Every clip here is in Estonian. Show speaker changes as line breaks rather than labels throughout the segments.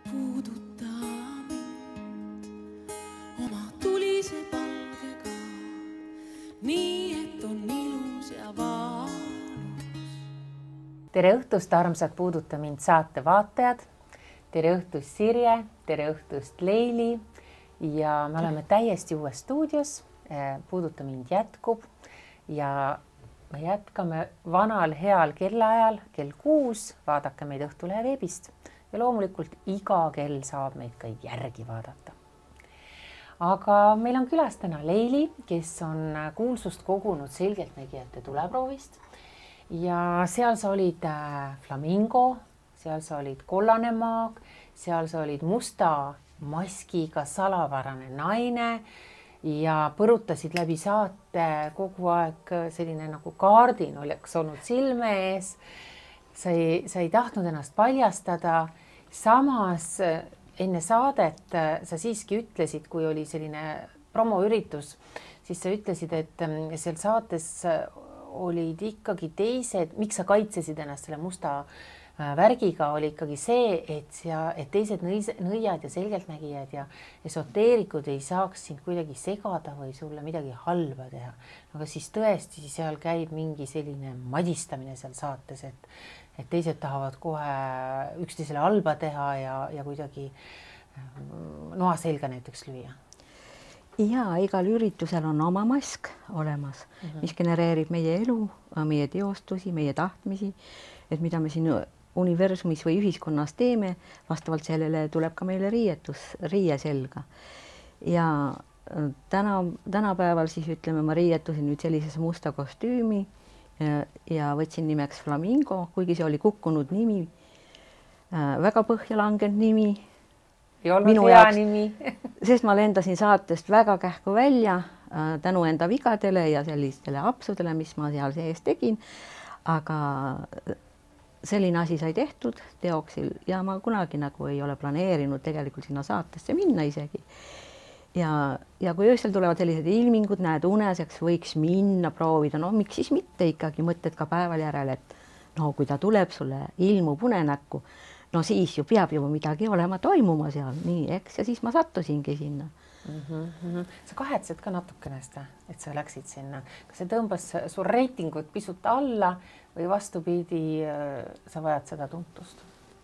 puuduta mind oma tulise palgega, nii et on ilus ja valus.
Tere õhtust, armsad Puuduta mind saate vaatajad. Tere õhtust, Sirje, tere õhtust, Leili. Ja me oleme täiesti uues stuudios. Puuduta mind jätkub ja me jätkame vanal heal kellaajal kell 6. Vaadake meid Õhtulehe veebist ja loomulikult iga kell saab meid ka järgi vaadata. Aga meil on külas täna Leili, kes on kuulsust kogunud selgeltnägijate tuleproovist. Ja seal sa olid flamingo, seal sa olid kollane maag, seal sa olid musta maskiga salavarane naine ja põrutasid läbi saate kogu aeg selline nagu kaardin oleks olnud silme ees. Sa ei tahtnud ennast paljastada. Samas enne saadet sa siiski ütlesid, kui oli selline promoüritus, siis sa ütlesid, et seal saates olid ikkagi teised, miks sa kaitsesid ennast selle musta värgiga, oli ikkagi see, et teised nõiad ja selgeltnägijad ja esoteerikud ei saaks sind kuidagi segada või sulle midagi halba teha. Aga siis tõesti seal käib mingi selline madistamine seal saates, et teised tahavad kohe üksteisele halba teha ja kuidagi noa selga näiteks lüüa.
Ja igal üritusel on oma mask olemas, mis genereerib meie elu, meie teostusi, meie tahtmisi, et mida me siin universumis või ühiskonnas teeme, vastavalt sellele tuleb ka meile riie selga. Ja tänapäeval siis ütleme, ma riietusin nüüd sellises musta kostüümi ja võtsin nimeks Flamingo, kuigi see oli kukkunud nimi, väga põhja langenud nimi.
Ei olnud hea nimi.
Sest ma lendasin saatest väga kähku välja tänu enda vigadele ja sellistele apsudele, mis ma seal sees tegin, aga selline asi sai tehtud teoksil ja ma kunagi nagu ei ole planeerinud tegelikult sinna saatesse minna isegi. Ja kui öösel tulevad sellised ilmingud, näed uneseks, võiks minna proovida, no miks siis mitte ikkagi mõtted ka päeval järel, et no kui ta tuleb sulle ilmub unenäkku, no siis ju peab juba midagi olema toimuma seal, nii eks, ja siis ma sattusingi sinna.
Sa kahetsed ka natukene seda, et sa läksid sinna. Kas see tõmbas su reitingut pisut alla või vastupidi, sa vajad seda tuntust?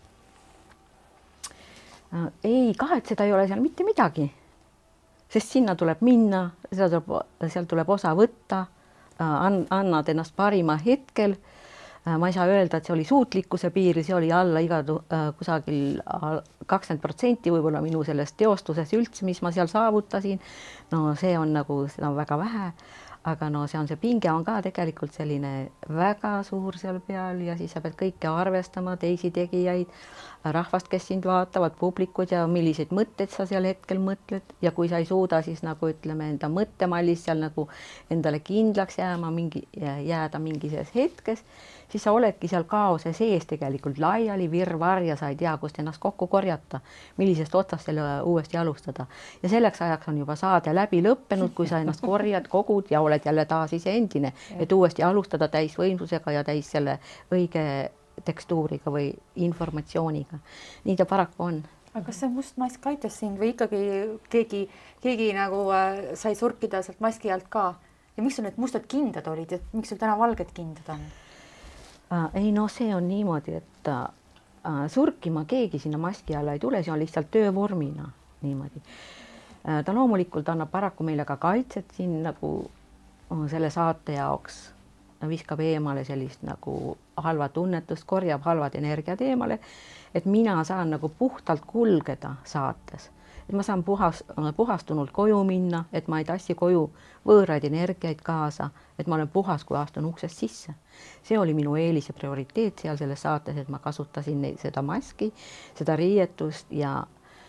Ei, kahetseda ei ole seal mitte midagi, sest sinna tuleb minna, seal tuleb osa võtta, annad ennast parima hetkel. Ma ei saa öelda, et see oli suutlikkuse piiri, see oli alla kusagil 20% võib-olla minu sellest teostuses üldse, mis ma seal saavutasin. No see on nagu seda väga vähe, aga no see pinge on ka tegelikult selline väga suur seal peal ja siis sa pead kõike arvestama, teisi tegijaid, rahvast, kes sind vaatavad, publikud ja milliseid mõtteid sa seal hetkel mõtled ja kui sa ei suuda siis nagu ütleme enda mõttemallis seal nagu endale kindlaks jääda mingises hetkes, siis sa oledki seal kaose sees tegelikult laiali virvar ja sa ei tea, kust ennast kokku korjata, millisest otsast selle uuesti alustada. Ja selleks ajaks on juba saade läbi lõppenud, kui sa ennast korjad, kogud ja oled jälle taas ise endine, et uuesti alustada täis võimsusega ja täis selle õige tekstuuriga või informatsiooniga. Nii ta paraku on.
Aga kas see must mask aitas sind või ikkagi keegi nagu sai surkida sealt maski alt ka? Ja miks sul need mustad kindad olid ja miks sul täna valged kindad on?
Ei, no see on niimoodi, et surkima keegi sinna maski alla ei tule, see on lihtsalt töövormina niimoodi. Ta loomulikult annab paraku meile ka kaitset siin nagu selle saate jaoks, viskab eemale sellist nagu halva tunnetust, korjab halvad energiad eemale, et mina saan nagu puhtalt kulgeda saates. Et ma saan puhastunult koju minna, et ma ei tassi koju võõraid energiaid kaasa, et ma olen puhas, kui astun uksest sisse. See oli minu eelis ja prioriteet seal selles saates, et ma kasutasin seda maski, seda riietust ja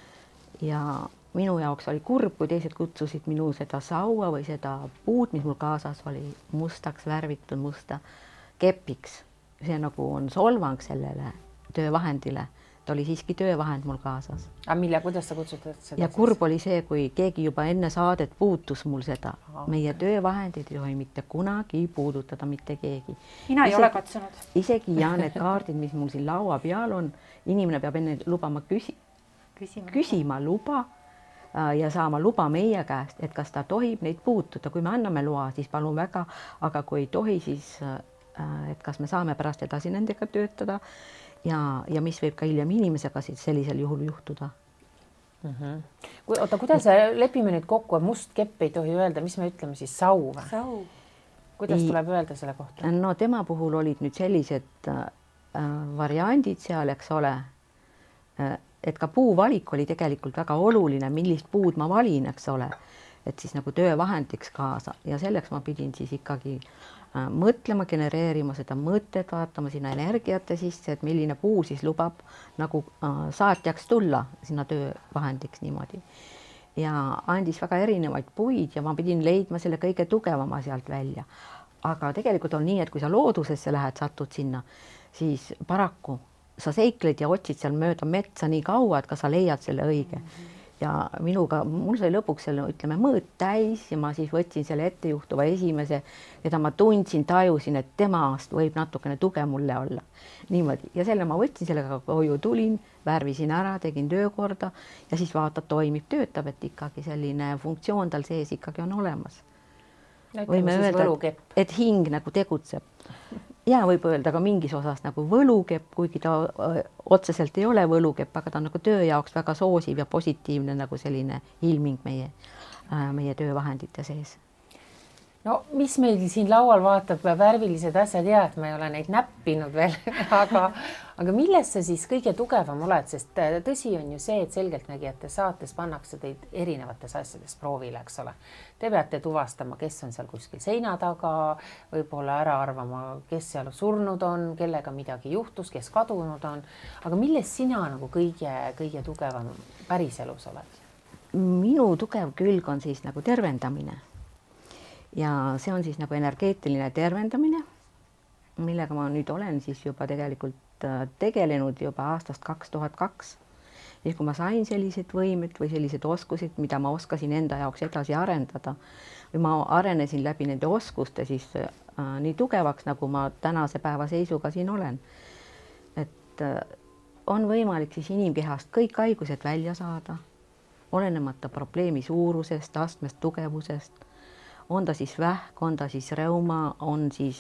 minu jaoks oli kurb, kui teised kutsusid minu seda saua või seda puud, mis mul kaasas oli mustaks värvitud musta kepiks. See nagu on solvang sellele töövahendile. Ta oli siiski töövahend mul kaasas.
Aga kuidas sa kutsutad seda?
Ja kurb oli see, kui keegi juba enne saadet puutus mul seda. Meie töövahendid ei tohi mitte kunagi puudutada mitte keegi.
Mina ei ole katsunud.
Isegi ja need kaardid, mis mul siin laua peal on, inimene peab enne lubama küsima luba ja saama luba meie käest, et kas ta tohib neid puutuda. Kui me anname loa, siis palun väga, aga kui ei tohi, siis et kas me saame pärast edasi nendega töötada ja mis võib ka hiljem inimesega siis sellisel juhul juhtuda.
Oota, kuidas lepime nüüd kokku, must kepp ei tohi öelda, mis me ütleme siis, sau või?
Sau.
Kuidas tuleb öelda selle kohta?
No tema puhul olid nüüd sellised variandid seal, eks ole, et ka puuvalik oli tegelikult väga oluline, millist puud ma valin, eks ole, et siis nagu töövahendiks kaasa ja selleks ma pidin siis ikkagi mõtlema, genereerima seda mõtet, vaatama sinna energiate sisse, et milline puu siis lubab nagu saatjaks tulla sinna töövahendiks niimoodi. Ja andis väga erinevaid puid ja ma pidin leidma selle kõige tugevama sealt välja. Aga tegelikult on nii, et kui sa loodusesse lähed, satud sinna, siis paraku sa seikled ja otsid seal mööda metsa nii kaua, et ka sa leiad selle õige. Ja mul sai lõpuks selle, ütleme, mõõt täis ja ma siis võtsin selle ettejuhtuva esimese, keda ma tundsin, tajusin, et temast võib natukene tuge mulle olla. Niimoodi. Ja selle ma võtsin, sellega koju tulin, värvisin ära, tegin töökorda ja siis vaatad, toimib, töötab, et ikkagi selline funktsioon tal sees ikkagi on olemas. Võime öelda, et hing nagu tegutseb. Ja võib öelda ka mingis osas nagu võlukepp, kuigi ta otseselt ei ole võlukepp, aga ta on nagu töö jaoks väga soosiv ja positiivne nagu selline ilming meie töövahendite sees.
No mis meil siin laual vaatab värvilised asjad, et ma ei ole neid näppinud veel, aga milles sa siis kõige tugevam oled, sest tõsi on ju see, et selgeltnägijate saates pannakse teid erinevates asjades proovile, eks ole. Te peate tuvastama, kes on seal kuskil seina taga, võib-olla ära arvama, kes seal surnud on, kellega midagi juhtus, kes kadunud on, aga milles sina nagu kõige tugevam päriselus oled?
Minu tugev külg on siis nagu tervendamine. Ja see on siis nagu energeetiline tervendamine, millega ma nüüd olen siis juba tegelikult tegelenud juba aastast 2002. Ja kui ma sain sellised võimed või sellised oskused, mida ma oskasin enda jaoks edasi arendada või ma arenesin läbi nende oskuste siis nii tugevaks, nagu ma tänase päeva seisuga siin olen. Et on võimalik siis inimkehast kõik haigused välja saada, olenemata probleemi suurusest, astmest, tugevusest. On ta siis vähk, on ta siis reuma, on siis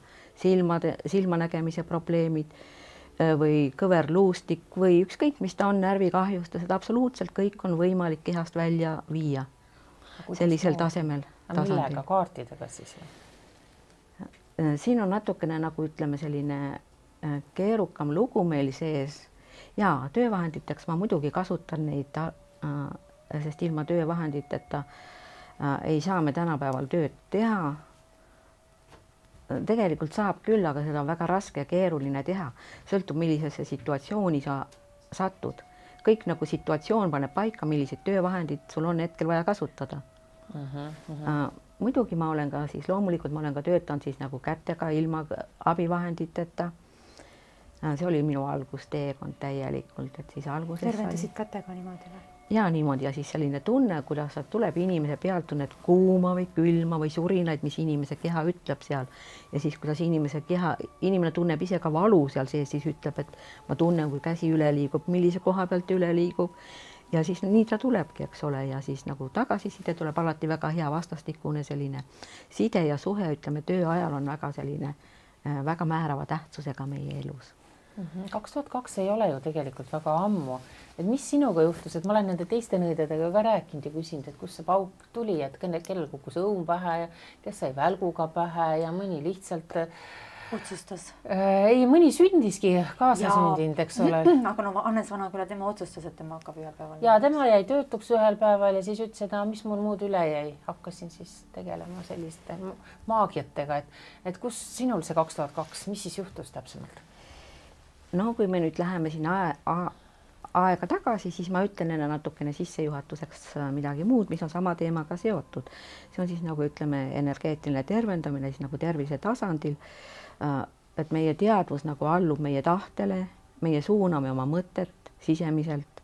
silmanägemise probleemid või kõverluustik või ükskõik, mis ta on, närvikahjustused, absoluutselt kõik on võimalik kehast välja viia sellisel tasemel.
Millega, kaartidega siis või?
Siin on natukene nagu ütleme selline keerukam lugu meil sees ja töövahenditeks ma muidugi kasutan neid, sest ilma töövahenditeta ei saa me tänapäeval tööd teha. Tegelikult saab küll, aga seda on väga raske ja keeruline teha. Sõltub, millisesse situatsiooni sa satud. Kõik nagu situatsioon paneb paika, millised töövahendid sul on hetkel vaja kasutada. Muidugi ma olen ka siis, loomulikult ma olen ka töötanud siis nagu kätega ilma abivahenditeta. See oli minu algusteekond täielikult, et siis alguses
tervendasid kätega niimoodi või?
Ja niimoodi ja siis selline tunne, kuidas tuleb inimese pealt tunned kuuma või külma või surinaid, mis inimese keha ütleb seal. Ja siis, kuidas inimene tunneb ise ka valu seal sees, siis ütleb, et ma tunnen, kui käsi üle liigub, millise koha pealt üle liigub. Ja siis nii ta tulebki, eks ole, ja siis nagu tagasiside tuleb alati väga hea vastastikune selline side ja suhe, ütleme, töö ajal on väga selline väga määrava tähtsusega meie elus.
2002 ei ole ju tegelikult väga ammu. Et mis sinuga juhtus, et ma olen nende teiste nõidadega ka rääkinud ja küsinud, et kus see pauk tuli, et kellel kukkus õun pähe ja kes sai välguga pähe ja mõni lihtsalt
otsustas.
Ei, mõni sündiski kaasasündinud, eks ole.
Aga no Hannes Vanaküla, tema otsustas, et tema hakkab ühel päeval.
Ja tema jäi töötuks ühel päeval ja siis ütles, et mis mul muud üle jäi. Hakkasin siis tegelema selliste maagiatega, et kus sinul see 2002, mis siis juhtus täpsemalt?
No kui me nüüd läheme siin aega tagasi, siis ma ütlen enne natukene sissejuhatuseks midagi muud, mis on sama teemaga seotud. See on siis nagu ütleme energeetiline tervendamine siis nagu tervise tasandil, et meie teadvus nagu allub meie tahtele, meie suuname oma mõtet sisemiselt.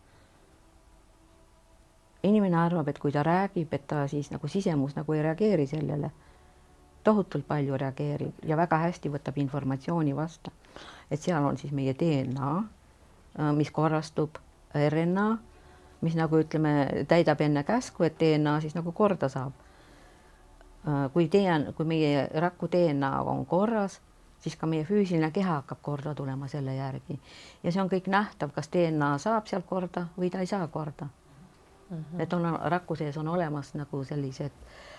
Inimene arvab, et kui ta räägib, et ta siis nagu sisemus nagu ei reageeri sellele. Tohutult palju reageerib ja väga hästi võtab informatsiooni vastu. Et seal on siis meie DNA, mis korrastub RNA mis nagu ütleme, täidab enne käsku, et DNA siis nagu korda saab. Kui meie raku DNA on korras, siis ka meie füüsiline keha hakkab korda tulema selle järgi. Ja see on kõik nähtav, kas DNA saab sealt korda või ta ei saa korda. Et on raku sees on olemas nagu sellised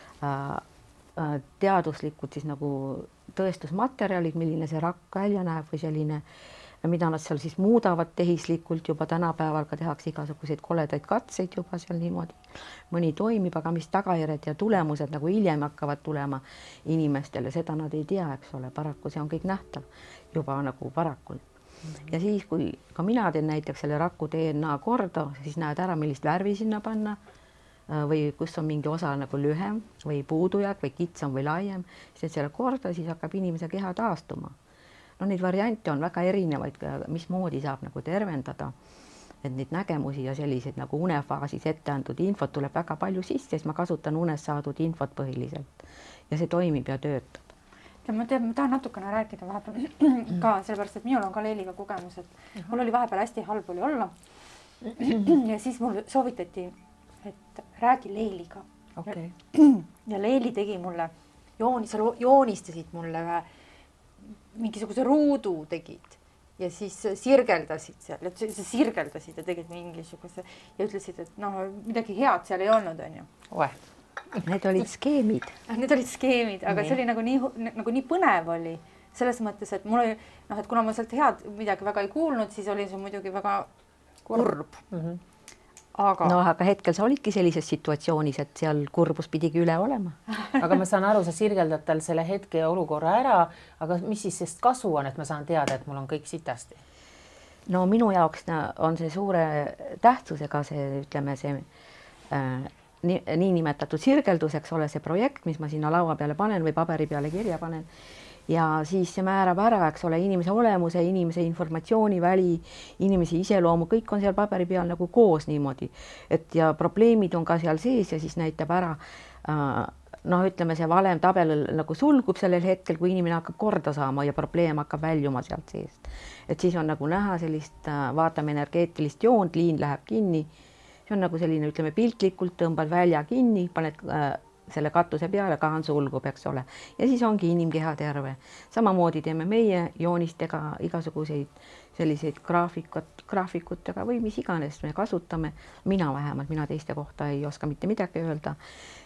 teaduslikud siis nagu tõestusmaterjalid, milline see rakk välja näeb või selline, mida nad seal siis muudavad tehislikult juba tänapäeval ka tehakse igasuguseid koledaid katseid juba seal niimoodi. Mõni toimib, aga mis tagajärjed ja tulemused nagu hiljem hakkavad tulema inimestele, seda nad ei tea, eks ole, paraku see on kõik nähtav juba nagu parakult. Ja siis, kui ka mina teen näiteks selle raku DNA korda, siis näed ära, millist värvi sinna panna või kus on mingi osa nagu lühem või puudujääk või kitsam või laiem, siis selle korda, siis hakkab inimese keha taastuma. No neid variante on väga erinevaid, mismoodi saab nagu tervendada, et neid nägemusi ja selliseid nagu unefaasis ette antud infot tuleb väga palju sisse, siis ma kasutan unes saadud infot põhiliselt ja see toimib ja töötab.
Ja ma tahan natukene rääkida vahepeal ka, sellepärast, et minul on ka Leiliga kogemus, et mul oli vahepeal hästi halb oli olla ja siis mul soovitati, et räägi Leiliga.
Okay.
Ja Leili tegi mulle, joonistasid mulle ühe mingisuguse ruudu tegid ja siis sirgeldasid seal, sirgeldasid ja tegid mingisuguse ja ütlesid, et noh, midagi head seal ei olnud, on ju.
Need olid skeemid.
Need olid skeemid, aga see oli nagu nii põnev oli. Selles mõttes, et mul oli, et kuna ma sealt head midagi väga ei kuulnud, siis oli see muidugi väga kurb.
Aga hetkel sa olidki sellises situatsioonis, et seal kurbus pidigi üle olema.
Aga ma saan aru, sa sirgeldad tal selle hetke ja olukorra ära, aga mis siis sest kasu on, et ma saan teada, et mul on kõik sitasti?
No minu jaoks on see suure tähtsusega see, ütleme, see nii nimetatud sirgeldus, eks ole, see projekt, mis ma sinna laua peale panen või paberi peale kirja panen. Ja siis see määrab ära, eks ole, inimese olemuse, inimese informatsiooniväli, inimese iseloomu, kõik on seal paberi peal nagu koos niimoodi. Et ja probleemid on ka seal sees ja siis näitab ära, ütleme, see valem tabel nagu sulgub sellel hetkel, kui inimene hakkab korda saama ja probleem hakkab väljuma sealt seest. Et siis on nagu näha sellist, vaatame energeetilist joont, liin läheb kinni. See on nagu selline, ütleme, piltlikult tõmbad välja kinni, paned selle katuse peale, kaan sulgub, eks ole. Ja siis ongi inimkeha terve. Samamoodi teeme meie joonistega igasuguseid selliseid graafikutega või mis iganes me kasutame. Mina vähemalt, mina teiste kohta ei oska mitte midagi öelda,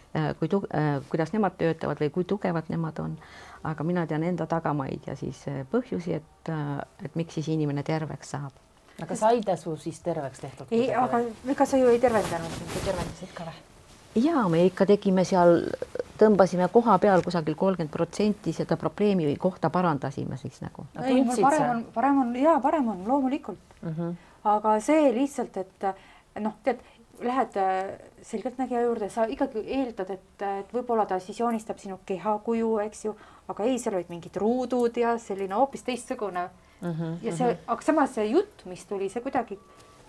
kuidas nemad töötavad või kui tugevad nemad on. Aga mina tean enda tagamaid ja siis põhjusi, et miks siis inimene terveks saab.
Aga saida su siis terveks tehtud?
Ei, aga ega sa ju ei tervendanud, sa tervendasid ka või?
Ja me ikka tegime seal, tõmbasime koha peal kusagil 30% seda probleemi kohta parandasime siis nagu.
Parem on loomulikult. Aga see lihtsalt, et tead, lähed selgeltnägija juurde, sa ikkagi eeldad, et võib-olla ta siis joonistab sinu kehakuju, eks ju, aga ei, seal olid mingid ruudud ja selline hoopis teistsugune. Ja see, aga samas see jutt, mis tuli, see kuidagi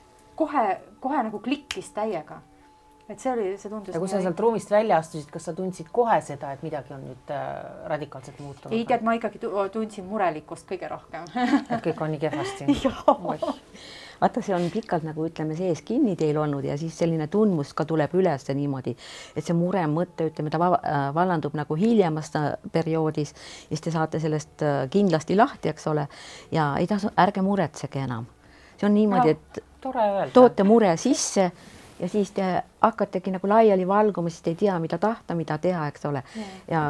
kohe nagu klikkis täiega. Et see tundus...
Ja kui sa sealt ruumist välja astusid, kas sa tundsid kohe seda, et midagi on nüüd radikaalselt muutunud?
Ei tead, ma ikkagi tundsin murelikkust kõige rohkem.
Et kõik on nii kehvasti?
Vaata, see on pikalt nagu ütleme sees kinni teil olnud ja siis selline tundmus ka tuleb üles niimoodi, et see mure mõte, ütleme, ta vallandub nagu hiljemas perioodis ja siis te saate sellest kindlasti lahti, eks ole, ja ei tasu, ärge muretsege enam. See on niimoodi, et toote mure sisse ja siis te hakkategi nagu laiali valguma, siis te ei tea, mida tahta, mida teha, eks ole. Ja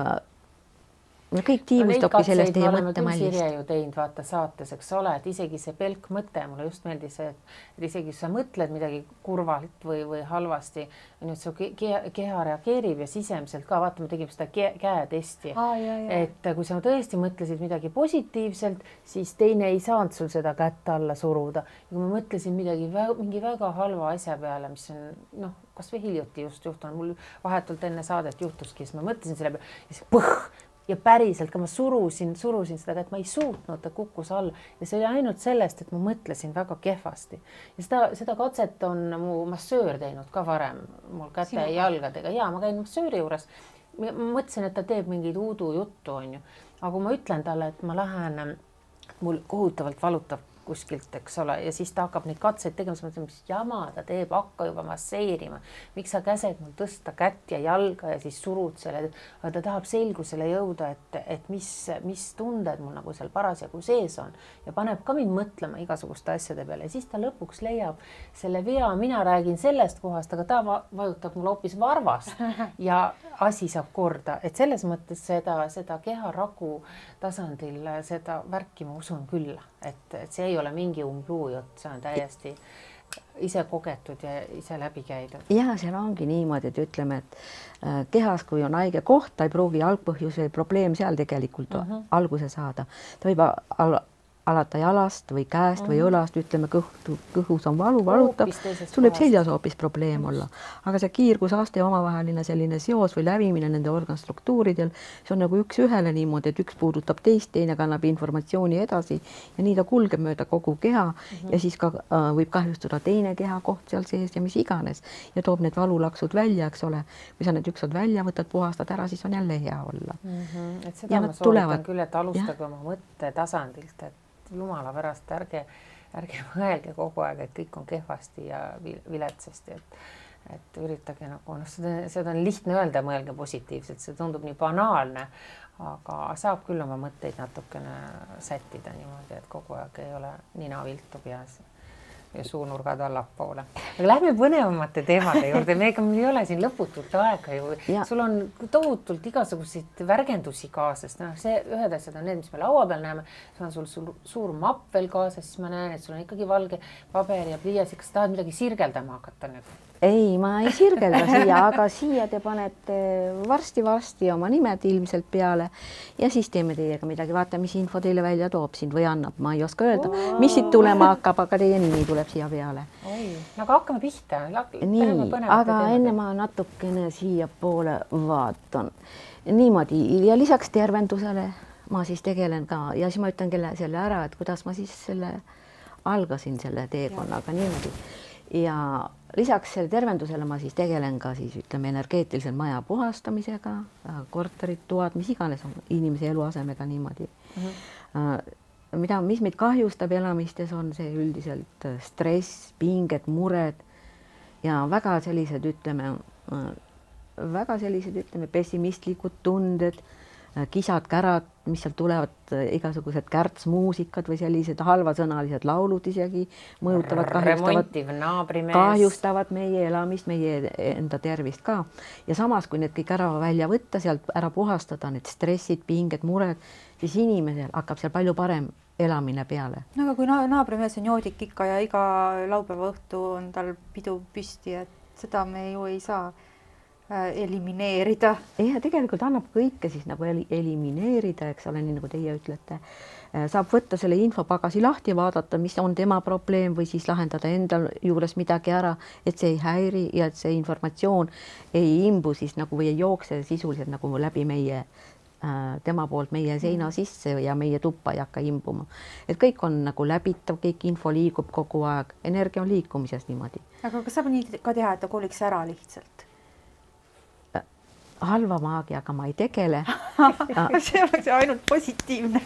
kõik tiimustubki sellest teie mõttemallist.
Sirje ju teinud vaata saates, eks ole, et isegi see pelk mõte, mulle just meeldis, et isegi sa mõtled midagi kurvalt või halvasti, nüüd su keha reageerib ja sisemiselt ka, vaata, me tegime seda käetesti, et kui sa tõesti mõtlesid midagi positiivselt, siis teine ei saanud sul seda kätt alla suruda. Ja kui ma mõtlesin mingi väga halva asja peale, mis on, kas või hiljuti just juhtunud, mul vahetult enne saadet juhtuski, siis ma mõtlesin selle peale ja siis ja päriselt ka ma surusin seda, et ma ei suutnud, ta kukkus all ja see oli ainult sellest, et ma mõtlesin väga kehvasti. Ja seda katset on mu massöör teinud ka varem, mul käte ja jalgadega. Ja ma käin massööri juures. Ma mõtlesin, et ta teeb mingeid uudu juttu, on ju. Aga kui ma ütlen talle, et ma lähen, mul kohutavalt valutab kuskilt, eks ole, ja siis ta hakkab neid katseid tegema, siis mõtleme, mis jama ta teeb, hakka juba masseerima. Miks sa käsed mul tõsta kätt ja jalga ja siis surud selle, aga ta tahab selgusele jõuda, et mis tunded mul nagu seal parasjagu sees on ja paneb ka mind mõtlema igasuguste asjade peale ja siis ta lõpuks leiab selle vea, mina räägin sellest kohast, aga ta vajutab mul hoopis varvast ja asi saab korda, et selles mõttes seda keharagu tasandil seda värki ma usun küll, et see ei ole mingi umbluujutt, see on täiesti ise kogetud ja ise läbi käidud.
Ja seal ongi niimoodi, et ütleme, et kehas, kui on haige koht, ta ei pruugi algpõhjus või probleem seal tegelikult alguse saada. Ta võib alata jalast või käest või õlast, ütleme kõhus on valu, valutab, sul võib seljas hoopis probleem olla. Aga see kiirgusaste omavaheline selline seos või lävimine nende organstruktuuridel, see on nagu üks ühele niimoodi, et üks puudutab teist, teine kannab informatsiooni edasi ja nii ta kulgeb mööda kogu keha ja siis ka võib kahjustuda teine kehakoht seal sees ja mis iganes ja toob need valulaksud välja, eks ole. Kui sa need ükskord välja võtad, puhastad ära, siis on jälle hea olla.
Et seda ma soovitan küll, et alustage oma mõtte tasandilt, et jumala pärast, ärge mõelge kogu aeg, et kõik on kehvasti ja viletsasti, et üritage nagu, seda on lihtne öelda, mõelge positiivselt, see tundub nii banaalne, aga saab küll oma mõtteid natukene sättida niimoodi, et kogu aeg ei ole nina viltu peas ja suunurgad allapoole. Aga lähme põnevamate teemade juurde, meiega meil ei ole siin lõputult aega ju. Sul on tohutult igasuguseid värgendusi kaasas. See ühed asjad on need, mis me laua peal näeme. See on sul suur mapp veel kaasas, siis ma näen, et sul on ikkagi valge paber ja pliiats. Kas tahad midagi sirgeldama hakata nüüd?
Ei, ma ei sirgelda siia, aga siia te panete varsti oma nimed ilmselt peale ja siis teeme teiega midagi. Vaata, mis info teile välja toob sind või annab. Ma ei oska öelda, mis siit tulema hakkab, aga teie nimi tuleb siia peale.
Aga hakkame pihta.
Nii, aga enne ma natukene siia poole vaatan. Niimoodi ja lisaks tervendusele ma siis tegelen ka ja siis ma ütlen selle ära, et kuidas ma siis algasin selle teekonnaga niimoodi. Ja lisaks selle tervendusele ma siis tegelen ka siis ütleme energeetilisel maja puhastamisega, korterid, toad, mis iganes on inimese eluasemega niimoodi. Mis meid kahjustab elamistes on see üldiselt stress, pinged, mured ja väga sellised ütleme pessimistlikud tunded, kisad, kärad, mis sealt tulevad, igasugused kärtsmuusikad või sellised halvasõnalised laulud isegi mõjutavad, kahjustavad meie elamist, meie enda tervist ka. Ja samas, kui need kõik ära välja võtta, sealt ära puhastada, need stressid, pinged, mured, siis inimesel hakkab seal palju parem elamine peale.
No aga kui naabrimees on joodik ikka ja iga laupäeva õhtu on tal pidu püsti, et seda me ju ei saa elimineerida. Ja tegelikult annab kõike siis nagu elimineerida, eks ole, nii nagu teie ütlete. Saab võtta selle infopagasi lahti, vaadata, mis on tema probleem või siis lahendada endal juures midagi ära, et see ei häiri ja et see informatsioon ei imbu siis nagu või ei jookse sisuliselt nagu läbi tema poolt meie seina sisse ja meie tuppa ei hakka imbuma. Et kõik on nagu läbitav, kõik info liigub kogu aeg, energia on liikumises niimoodi. Aga kas saab nii ka teha, et ta koliks ära lihtsalt?
Halva maagiaga ma ei tegele.
See oleks ainult positiivne.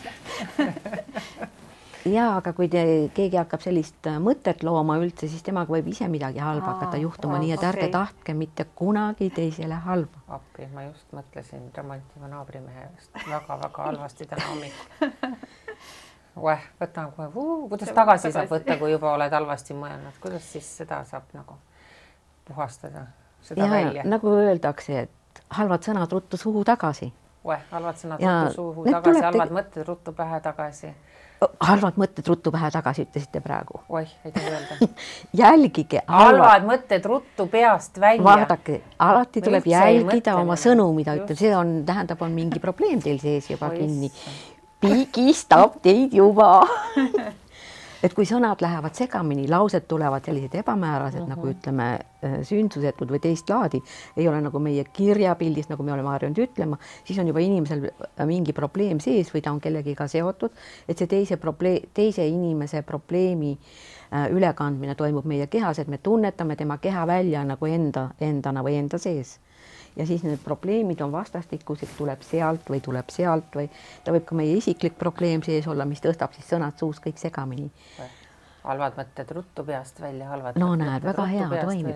Ja, aga kui keegi hakkab sellist mõtet looma üldse, siis temaga võib ise midagi halba hakata juhtuma, nii et ärge tahtke mitte kunagi teisele halba.
Appi, ma just mõtlesin remontiva naabrimehest väga-väga halvasti täna hommikul. Võtan kohe, kuidas tagasi saab võtta, kui juba oled halvasti mõelnud, kuidas siis seda saab nagu puhastada, seda välja?
Nagu öeldakse, et halvad sõnad ruttu suhu tagasi.
Halvad sõnad ruttu suhu tagasi, halvad mõtted ruttu pähe tagasi.
Halvad mõtted ruttu pähe tagasi, ütlesite praegu.
Ei taha öelda.
Jälgige.
Halvad mõtted ruttu peast välja.
Vaadake, alati tuleb jälgida oma sõnu, mida ütleb, see tähendab, on mingi probleem teil sees juba kinni. Pigistab teid juba. Et kui sõnad lähevad segamini, laused tulevad sellised ebamäärased, nagu ütleme sündsusetud või teist laadi, ei ole nagu meie kirjapildis, nagu me oleme harjunud ütlema, siis on juba inimesel mingi probleem sees või ta on kellegiga seotud, et see teise inimese probleemi ülekandmine toimub meie kehas, et me tunnetame tema keha välja nagu endana või enda sees. Ja siis need probleemid on vastastikus, et tuleb sealt või ta võib ka meie isiklik probleem sees olla, mis tõstab siis sõnad suus kõik segamini.
halvad mõtted ruttu peast välja, halvad
no
mõtted
näed, väga hea,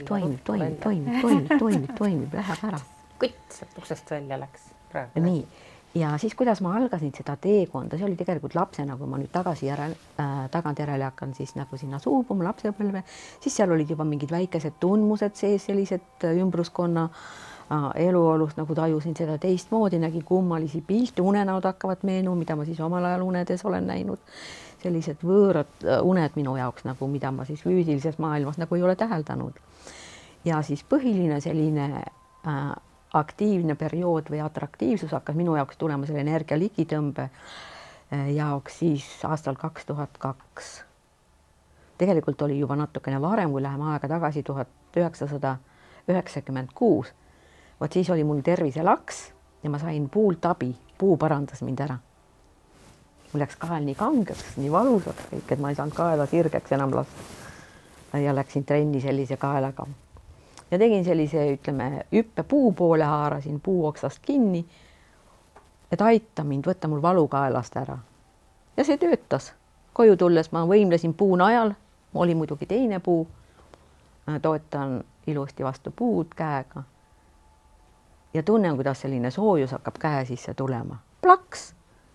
toimib, läheb ära.
Kutt sealt uksest välja läks praegu.
Nii, ja siis kuidas ma algasin seda teekonda, see oli tegelikult lapsena, kui ma nüüd tagantjärele hakkan siis nagu sinna suubuma lapsepõlve, siis seal olid juba mingid väikesed tundmused sees, sellised ümbruskonna eluolust, nagu tajusin seda teistmoodi, nägin kummalisi pilte, unenäod hakkavad meenuma, mida ma siis omal ajal unedes olen näinud. Sellised võõrad uned minu jaoks, nagu mida ma siis füüsilises maailmas nagu ei ole täheldanud. Ja siis põhiline selline aktiivne periood või atraktiivsus hakkas minu jaoks tulema selle energia ligitõmbe jaoks siis aastal 2002. Tegelikult oli juba natukene varem, kui läheme aega tagasi 1996. Vot siis oli mul terviselaks ja ma sain puult abi, puu parandas mind ära. Mul läks kael nii kangeks, nii valusaks kõik, et ma ei saanud kaela sirgeks enam lasta. Ja läksin trenni sellise kaelaga. Ja tegin sellise, ütleme, hüppe puu poole, haarasin puu oksast kinni, et aita mind, võtta mul valu kaelast ära. Ja see töötas. Koju tulles ma võimlesin puu najal, oli muidugi teine puu. Toetan ilusti vastu puud käega. Ja tunnen, kuidas selline soojus hakkab käe sisse tulema. Plaks!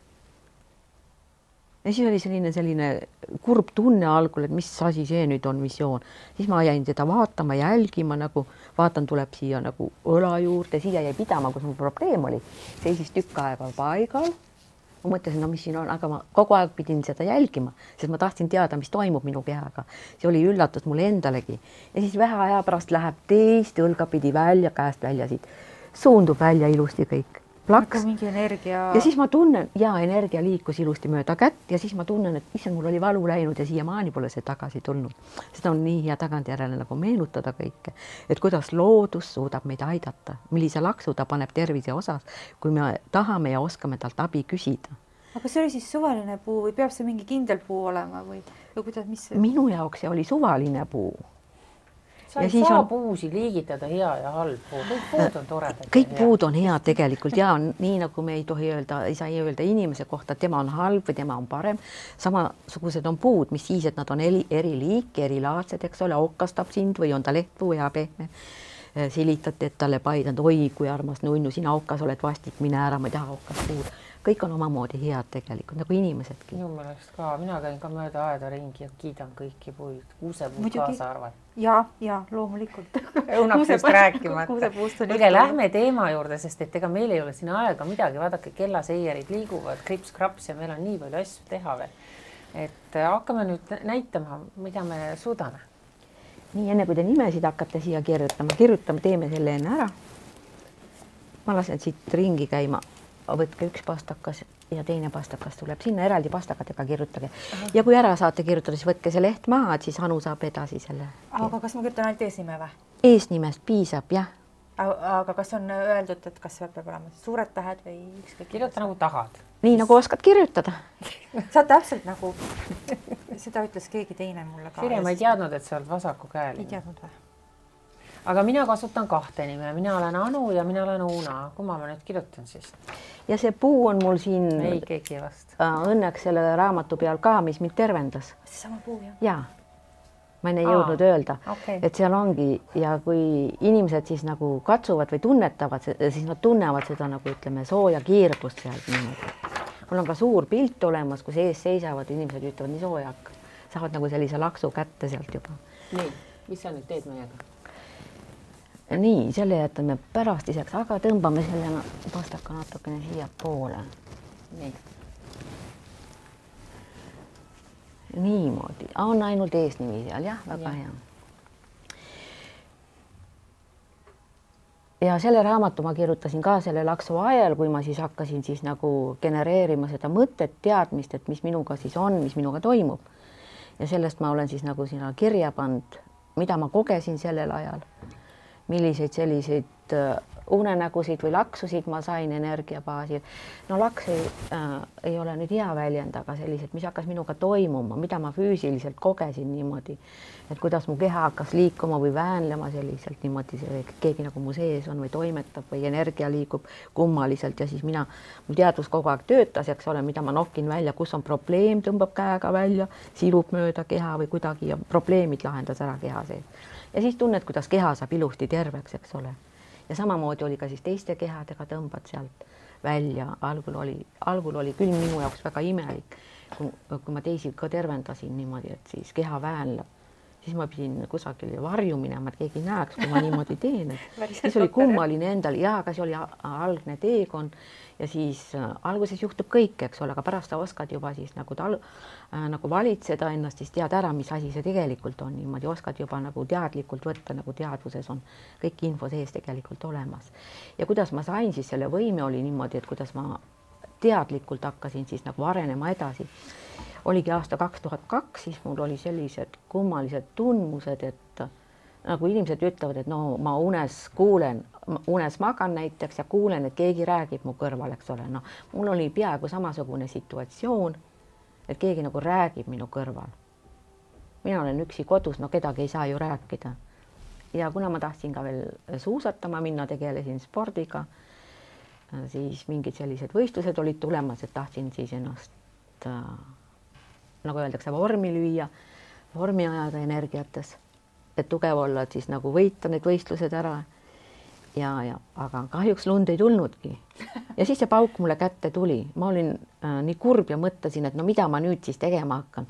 Ja siis oli selline kurb tunne algul, et mis asi see nüüd on visioon. Siis ma jäin seda vaatama, jälgima, nagu vaatan, tuleb siia nagu õla juurde, siia jäi pidama, kus mul probleem oli. Seisis tükk aega paigal. Ma mõtlesin, no mis siin on, aga ma kogu aeg pidin seda jälgima, sest ma tahtsin teada, mis toimub minu kehaga. See oli üllatus mulle endalegi. Ja siis vähe aja pärast läheb teist õlga pidi välja, käest välja siit. Suundub välja ilusti kõik. Plaks.
Mingi energia.
Ja siis ma tunnen, energia liikus ilusti mööda kätt ja siis ma tunnen, et issand, mul oli valu läinud ja siiamaani pole see tagasi tulnud. Seda on nii hea tagantjärele nagu meenutada kõike, et kuidas loodus suudab meid aidata, millise laksu ta paneb tervise osas, kui me tahame ja oskame talt abi küsida.
Aga see oli siis suvaline puu või peab see mingi kindel puu olema või kuidas, mis see?
Minu jaoks see oli suvaline puu.
Sa ei saa puusi liigitada hea ja halb puu. Kõik puud on toredad.
Kõik puud on head tegelikult ja nii nagu me ei tohi öelda, ei saa öelda inimese kohta, tema on halb või tema on parem. Samasugused on puud, mis siis, et nad on eri liiki, erilaadsed, eks ole, okkastab sind või on ta lehtpuu ja pehme. Silitati, et talle paidanud, oi kui armas nunnu, sina okkas oled vastik, mine ära, ma ei taha okkas puud. Kõik on omamoodi head tegelikult, nagu inimesedki.
Minu meelest ka, mina käin ka mööda aeda ringi ja kiidan kõiki puid, kuusepuud kaasa arvad.
Ja loomulikult.
Õunaksest rääkimata. Õige, lähme teema juurde, sest et ega meil ei ole siin aega midagi, vaadake, kellaseierid liiguvad, krips-kraps ja meil on nii palju asju teha veel. Et hakkame nüüd näitama, mida me suudame.
Nii, enne kui te nimesid hakkate siia kirjutama, teeme selle enne ära. Ma lasen siit ringi käima. Võtke üks pastakas ja teine pastakas tuleb sinna, eraldi pastakatega kirjutage. Ja kui ära saate kirjutada, siis võtke see leht maha, et siis Anu saab edasi selle.
Aga kas ma kirjutan ainult eesnime või?
Eesnimest piisab, jah.
Aga kas on öeldud, et kas peab olema suured tähed või ükskõik?
Kirjuta nagu tahad.
Nii nagu oskad kirjutada.
Sa täpselt nagu, seda ütles keegi teine mulle ka.
Sirje, ma ei teadnud, et sa oled vasaku käel.
Ei teadnud või?
Aga mina kasutan kahte nime, mina olen Anu ja mina olen Uuna. Kumma ma nüüd kirjutan siis?
Ja see puu on mul siin
ei keegi vast.
Õnneks selle raamatu peal ka, mis mind tervendas.
See sama puu, jah?
Jaa, ma ei jõudnud öelda, et seal ongi ja kui inimesed siis nagu katsuvad või tunnetavad, siis nad tunnevad seda nagu ütleme sooja kiirgust sealt niimoodi. Mul on ka suur pilt olemas, kus ees seisavad inimesed ütlevad nii soojak. Saavad nagu sellise laksu kätte sealt juba.
Nii, mis sa nüüd teed meiega?
Nii, selle jätame pärast iseks, aga tõmbame selle pastaka natukene siia poole.
Nii.
Niimoodi. On ainult eesnimi seal, jah, väga hea. Ja selle raamatu ma kirjutasin ka selle laksu ajal, kui ma siis hakkasin siis nagu genereerima seda mõtet, teadmist, et mis minuga siis on, mis minuga toimub. Ja sellest ma olen siis nagu sinna kirja pannud, mida ma kogesin sellel ajal. Milliseid selliseid unenägusid või laksusid ma sain energia baasil. No laks ei ole nüüd hea väljend, aga sellised, mis hakkas minuga toimuma, mida ma füüsiliselt kogesin niimoodi, et kuidas mu keha hakkas liikuma või väänlema selliselt niimoodi, keegi nagu mu sees on või toimetab või energia liigub kummaliselt ja siis mu teadvus kogu aeg töötas, eks ole, mida ma nokkin välja, kus on probleem, tõmbab käega välja, silub mööda keha või kuidagi ja probleemid lahendas ära keha sees. Ja siis tunned, kuidas keha saab ilusti terveks, eks ole. Ja samamoodi oli ka siis teiste kehadega, tõmbad sealt välja. Algul oli küll minu jaoks väga imelik, kui ma teisi ka tervendasin niimoodi, et siis keha väänleb. Siis ma pidin kusagil varju minema, et keegi näeks, kui ma niimoodi teen. Siis oli kummaline endal ja aga see oli algne teekond ja siis alguses juhtub kõik, eks ole, aga pärast sa oskad juba siis nagu valitseda ennast, siis tead ära, mis asi see tegelikult on. Niimoodi oskad juba nagu teadlikult võtta, nagu teadvuses on kõik info sees tegelikult olemas. Ja kuidas ma sain siis selle võime oli niimoodi, et kuidas ma teadlikult hakkasin siis nagu arenema edasi. Oligi aasta 2002, siis mul oli sellised kummalised tundmused, et nagu inimesed ütlevad, et no ma unes magan näiteks ja kuulen, et keegi räägib mu kõrval, eks ole. No, mul oli peaaegu samasugune situatsioon, et keegi nagu räägib minu kõrval. Mina olen üksi kodus, no kedagi ei saa ju rääkida. Ja kuna ma tahtsin ka veel suusatama minna, tegelesin spordiga, siis mingid sellised võistlused olid tulemas, et tahtsin siis ennast nagu öeldakse, vormi lüüa, vormi ajada energiates, et tugev olla, et siis nagu võita need võistlused ära. Aga kahjuks lund ei tulnudki. Ja siis see pauk mulle kätte tuli. Ma olin nii kurb ja mõtlesin, et no mida ma nüüd siis tegema hakkan.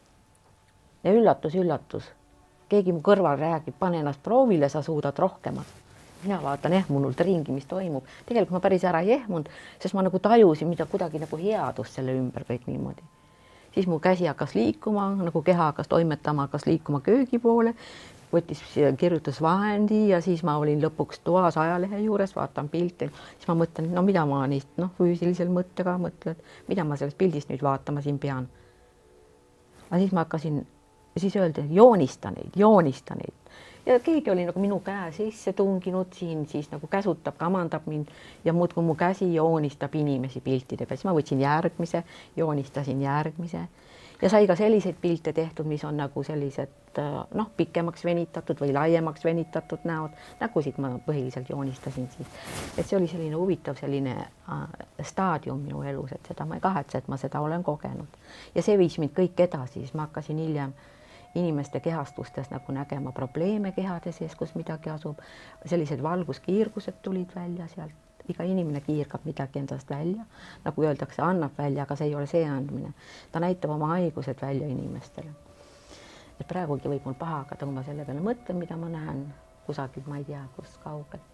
Ja üllatus. Keegi mu kõrval räägib, pane ennast proovile, sa suudad rohkemat. Mina vaatan ehmunult ringi, mis toimub. Tegelikult ma päris ära ei ehmunud, sest ma nagu tajusin, mida kuidagi nagu headust selle ümber kõik niimoodi. Siis mu käsi hakkas liikuma, nagu keha hakkas toimetama, hakkas liikuma köögi poole, võttis kirjutusvahendi ja siis ma olin lõpuks toas ajalehe juures, vaatan pilte, siis ma mõtlen, no mida ma neist füüsilisel mõttega mõtlen, mida ma sellest pildist nüüd vaatama siin pean. Aga siis ma hakkasin, siis öelda, joonista neid. Ja keegi oli nagu minu käe sisse tunginud siin, siis nagu käsutab, kamandab mind ja muudkui mu käsi joonistab inimesi piltidega. Siis ma võtsin järgmise, joonistasin järgmise ja sai ka selliseid pilte tehtud, mis on nagu sellised pikemaks venitatud või laiemaks venitatud näod. Nägusid ma põhiliselt joonistasin siis. Et see oli selline huvitav selline staadium minu elus, et seda ma ei kahetse, et ma seda olen kogenud. Ja see viis mind kõik edasi, siis ma hakkasin hiljem inimeste kehastustes nagu nägema probleeme kehade sees, kus midagi asub. Sellised valguskiirgused tulid välja sealt. Iga inimene kiirgab midagi endast välja. Nagu öeldakse, annab välja, aga see ei ole see andmine. Ta näitab oma haigused välja inimestele. Et praegugi võib mul paha hakata, kui ma selle peale mõtlen, mida ma näen kusagil, ma ei tea, kus kaugelt.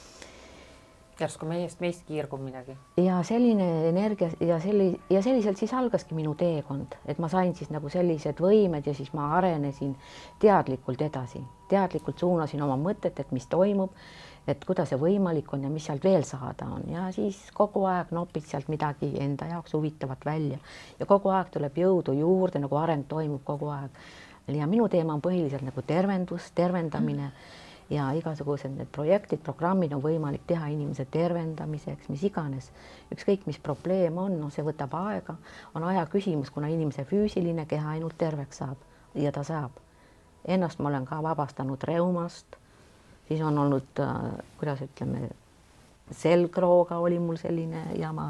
Järsku meist kiirgub midagi. Ja
selline energia ja selliselt siis algaski minu teekond, et ma sain siis nagu sellised võimed ja siis ma arenesin teadlikult edasi. Teadlikult suunasin oma mõtet, et mis toimub, et kuidas see võimalik on ja mis sealt veel saada on. Ja siis kogu aeg nopid sealt midagi enda jaoks huvitavat välja ja kogu aeg tuleb jõudu juurde, nagu areng toimub kogu aeg. Ja minu teema on põhiliselt nagu tervendamine. Ja igasugused need projektid, programmid on võimalik teha inimese tervendamiseks, mis iganes. Ükskõik, mis probleem on, see võtab aega. On aja küsimus, kuna inimese füüsiline keha ainult terveks saab ja ta saab. Ennast ma olen ka vabastanud reumast. Siis on olnud, kuidas ütleme, selgrooga oli mul selline jama,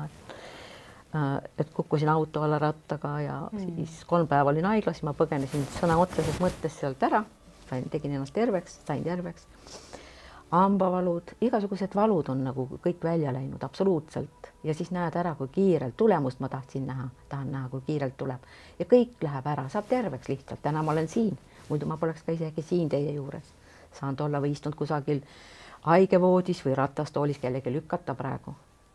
et kukkusin auto alla rattaga ja siis 3 päeva olin haiglas, siis ma põgenesin sõna otseses mõttes sealt ära. Tegin ennast terveks, sain terveks. Hambavalud, igasugused valud on nagu kõik välja läinud, absoluutselt. Ja siis näed ära, kui kiirelt tulemust ma tahan näha, kui kiirelt tuleb. Ja kõik läheb ära, saab terveks lihtsalt. Täna ma olen siin, muidu ma poleks ka isegi siin teie juures. Saanud olla või istunud kusagil haigevoodis või ratastoolis kellegi lükata praegu.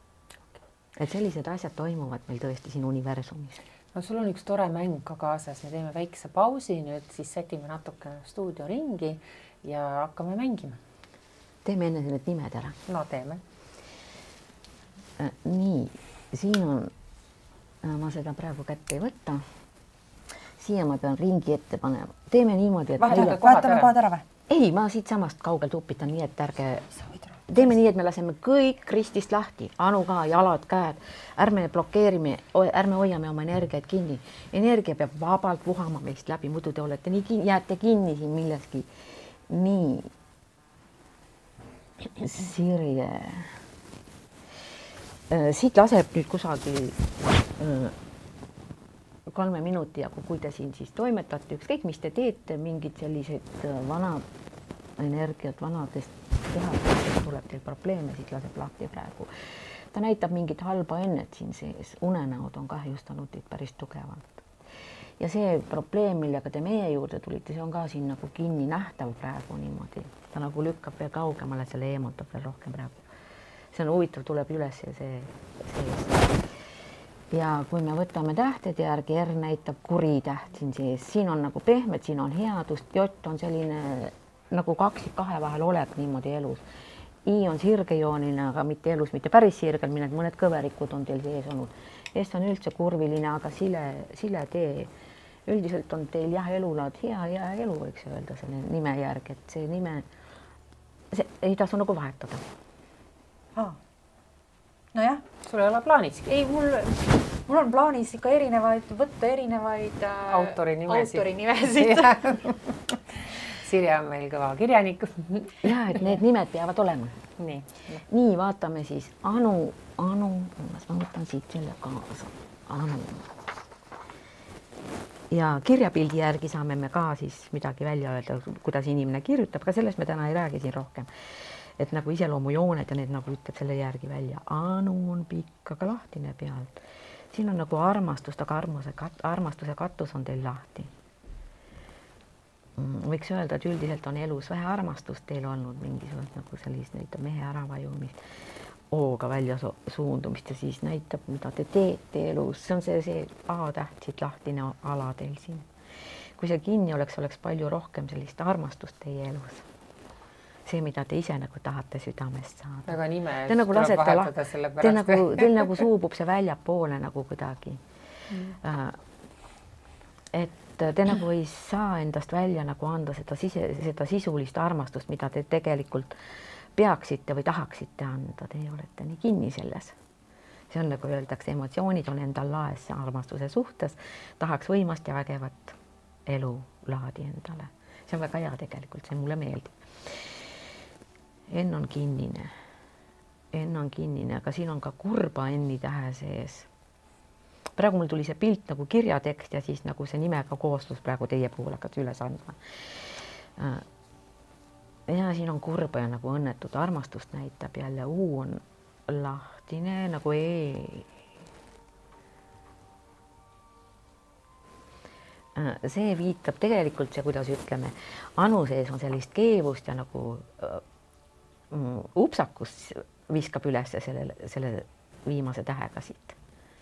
Et sellised asjad toimuvad meil tõesti siin universumis.
No sul on üks tore mäng ka kaasas, me teeme väikse pausi, nüüd siis sätime natuke stuudio ringi ja hakkame mängima.
Teeme enne need nimed ära.
No teeme.
Nii, siin on, ma seda praegu kätte ei võtta. Siia ma pean ringi ette panema. Teeme niimoodi, et...
Vaatame kohad ära või?
Ei, ma siit samast kaugelt upitan nii, et ärge teeme nii, et me laseme kõik ristist lahti, Anu ka, jalad, käed, ärme blokeerime, ärme hoiame oma energiaid kinni. Energia peab vabalt vuhama meist läbi, muidu te olete nii kinni, jääte kinni siin milleski. Nii. Sirje. Siit laseb nüüd kusagil 3 minuti, aga kui te siin siis toimetate, ükskõik mis te teete, mingid sellised vanad energiat vanadest kehastest tuleb teil probleeme, siit laseb lahti praegu. Ta näitab mingit halba ennet siin sees, unenäod on kahjustanud teid päris tugevalt. Ja see probleem, millega te meie juurde tulite, see on ka siin nagu kinni nähtav praegu niimoodi. Ta nagu lükkab veel kaugemale, selle eemutab veel rohkem praegu. See on huvitav, tuleb üles ja see sees. Ja kui me võtame tähtede järgi, R näitab kuri täht siin sees. Siin on nagu pehmed, siin on headust, J on selline nagu kaksik kahe vahel olek niimoodi elus. I on sirgejoonine, aga mitte elus, mitte päris sirgel, mõned kõverikud on teil sees olnud. S on üldse kurviline, aga sile tee. Üldiselt on teil jah, elulaad hea elu, võiks öelda selle nime järgi, et see nime ei tasu nagu vahetada.
Nojah.
Sul ei ole plaaniski?
Ei, mul on plaanis ikka võtta erinevaid autorinimesid.
Sirje on meil kõva kirjanik.
Ja, et need nimed peavad olema. Nii, vaatame siis. Anu, ma võtan siit selle kaasa. Anu. Ja kirjapildi järgi saame me ka siis midagi välja öelda, kuidas inimene kirjutab, ka sellest me täna ei räägi siin rohkem. Et nagu iseloomujooned ja need nagu ütleb selle järgi välja. Anu on pikk, aga lahtine pealt. Siin on nagu armastust, aga armastuse katus on teil lahti. Võiks öelda, et üldiselt on elus vähe armastust teil olnud, mingisugust nagu sellist näitab mehe äravajumist, ooga välja suundumist ja siis näitab, mida te teete elus. See on see A-täht siit lahtine ala teil siin. Kui see kinni oleks palju rohkem sellist armastust teie elus. See, mida te ise nagu tahate südamest saada.
Väga nime
tuleb vahetada selle pärast. Teil nagu suubub see väljapoole nagu kuidagi. Et te nagu ei saa endast välja nagu anda seda sisulist armastust, mida te tegelikult peaksite või tahaksite anda. Te olete nii kinni selles. See on nagu öeldakse, emotsioonid on endal laes armastuse suhtes. Tahaks võimast ja vägevat elulaadi endale. See on väga hea tegelikult, see mulle meeldib. N on kinnine. N on kinnine, aga siin on ka kurba N-i tähe sees. Praegu mul tuli see pilt nagu kirjatekst ja siis nagu see nimega koostus praegu teie puhul hakkas üles andma. Ja siin on kurba ja nagu õnnetud armastust näitab jälle. U on lahtine nagu E. See viitab tegelikult see, kuidas ütleme, Anu sees on sellist keevust ja nagu upsakus viskab üles selle viimase tähega siit.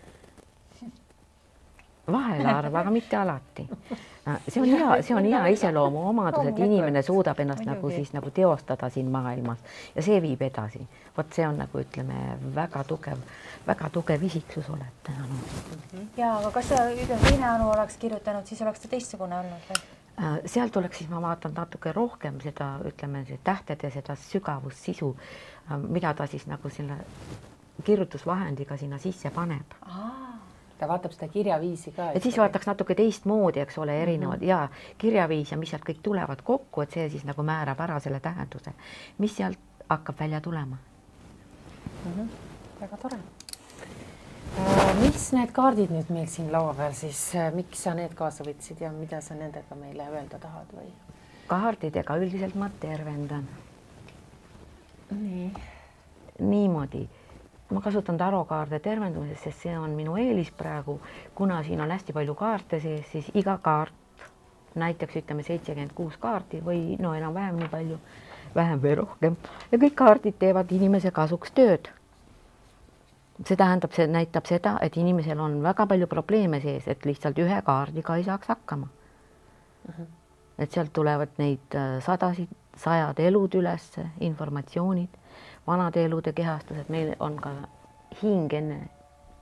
Vahel arv, aga mitte alati. See on hea iseloomu omadus, et inimene suudab ennast nagu teostada siin maailmas ja see viib edasi. Vot see on nagu ütleme väga tugev isiksus olete.
Ja, aga kas teine Anu oleks kirjutanud, siis oleks ta teistsugune olnud või?
Sealt oleks siis ma vaatan natuke rohkem seda, ütleme, tähtede seda sügavust, sisu, mida ta siis nagu selle kirjutusvahendiga sinna sisse paneb.
Ta vaatab seda kirjaviisi ka.
Et siis vaataks natuke teistmoodi, eks ole, erinevad ja kirjaviis ja mis sealt kõik tulevad kokku, et see siis nagu määrab ära selle tähenduse, mis sealt hakkab välja tulema.
Väga tore. Mis need kaardid nüüd meil siin laua peal siis, miks sa need kaasa võtsid ja mida sa nendega meile öelda tahad või?
Kaardidega üldiselt ma tervendan. Niimoodi. Ma kasutan tarokaarde tervendumises, sest see on minu eelis praegu, kuna siin on hästi palju kaarte sees, siis iga kaart, näiteks ütleme 76 kaarti või no enam-vähem nii palju, vähem või rohkem ja kõik kaardid teevad inimese kasuks tööd. See tähendab, see näitab seda, et inimesel on väga palju probleeme sees, et lihtsalt ühe kaardiga ei saaks hakkama. Et sealt tulevad neid sajad elud üles, informatsioonid, vanade elude kehastused, meil on ka hing enne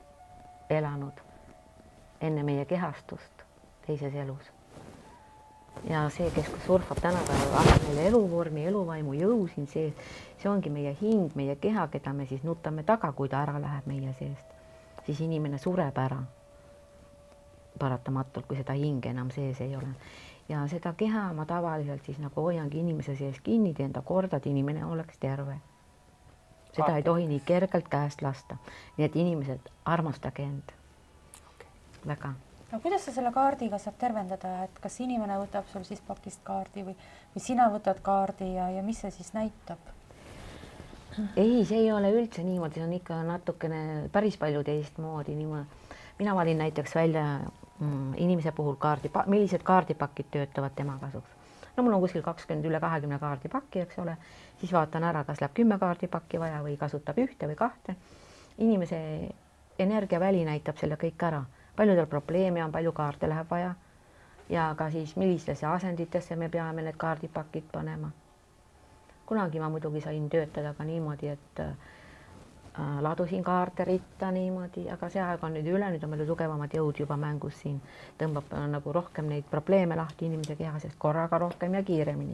elanud, enne meie kehastust teises elus. ja see, kes surfab tänapäeval, annab meile eluvormi, eluvaimu, jõu siin sees. See ongi meie hing, meie keha, keda me siis nutame taga, kui ta ära läheb meie seest. Siis inimene sureb ära paratamatult, kui seda hinge enam sees ei ole. Ja seda keha ma tavaliselt siis nagu hoiangi inimese sees kinni, teen ta korda, et inimene oleks terve. Seda ei tohi nii kergelt käest lasta. Nii et inimesed, armastage end. Väga.
No kuidas sa selle kaardiga saab tervendada, et kas inimene võtab sul siis pakist kaardi või sina võtad kaardi ja mis see siis näitab?
Ei, see ei ole üldse niimoodi, see on ikka natukene päris palju teistmoodi. Mina valin näiteks välja inimese puhul millised kaardipakid töötavad tema kasuks. No mul on kuskil üle 20 kaardipakki, eks ole. Siis vaatan ära, kas läheb 10 kaardipakki vaja või kasutab ühte või kahte. Inimese energiaväli näitab selle kõik ära. Paljudel probleeme on, palju kaarte läheb vaja ja ka siis millistesse asenditesse me peame need kaardipakid panema. Kunagi ma muidugi sain töötada ka niimoodi, et ladusin kaarte ritta niimoodi, aga see aeg on nüüd üle, nüüd on meil tugevamad jõud juba mängus siin. Tõmbab nagu rohkem neid probleeme lahti inimese kehasest korraga rohkem ja kiiremini.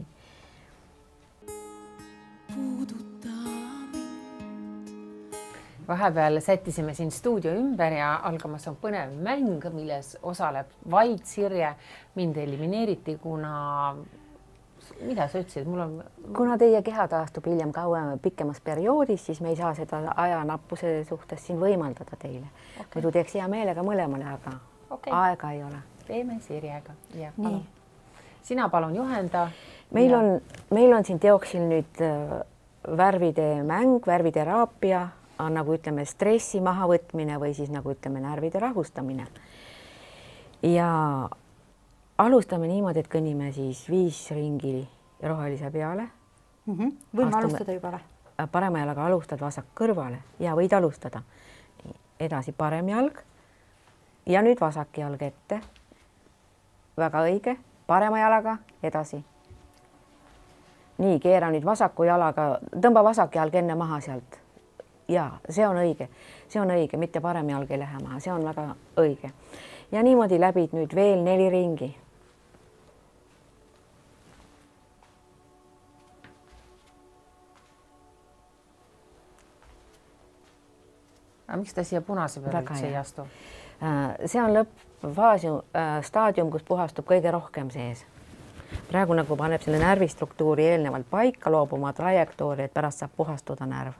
Vahepeal sättisime siin stuudio ümber ja algamas on põnev mäng, milles osaleb vaid Sirje. Mind elimineeriti, mida sa ütlesid?
Kuna teie keha taastub hiljem pikemas perioodis, siis me ei saa seda ajanappuse suhtes siin võimaldada teile. Muidu teeks hea meelega mõlemale, aga aega ei ole.
Teeme Sirjega. Nii. Sina palun juhenda.
Meil on siin teoksil nüüd värvide mäng, värviteraapia, nagu ütleme stressi mahavõtmine või siis nagu ütleme närvide rahustamine. Ja alustame niimoodi, et kõnnime siis 5 ringi rohelise peale.
Võime alustada juba või?
Parema jalaga alustad vasak kõrvale ja võid alustada. Edasi parem jalg ja nüüd vasak jalg ette. Väga õige. Parema jalaga edasi. Nii, keera nüüd vasaku jalaga, tõmba vasak jalg enne maha sealt. Ja see on õige, mitte parem jalg ei lähe maha, see on väga õige. Ja niimoodi läbid nüüd veel 4 ringi.
Aga miks ta siia punase peale üldse ei astu?
See on lõppfaas, staadium, kus puhastub kõige rohkem sees. Praegu nagu paneb selle närvistruktuuri eelnevalt paika, loobub oma trajektoori, et pärast saab puhastuda närv.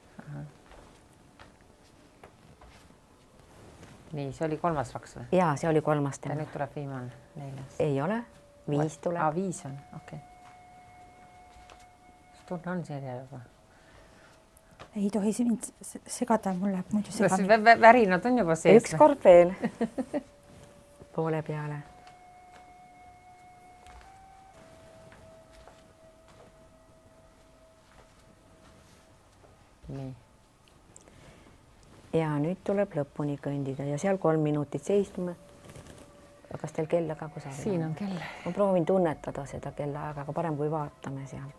Nii, see oli 3. vaks või?
Jaa, see oli 3.
Ja nüüd tuleb viimane 4.
Ei ole, 5 tuleb.
5 on, okei. Tunne on Sirje juba?
Ei tohi mind segada, mul läheb muidu segada.
Värinad on juba sees.
Üks kord veel. Poole peale.
Nii.
Ja nüüd tuleb lõpuni kõndida ja seal 3 minutit seistume. Kas teil kella ka kusagil?
Siin on kell.
Ma proovin tunnetada seda kella aega, aga parem kui vaatame sealt.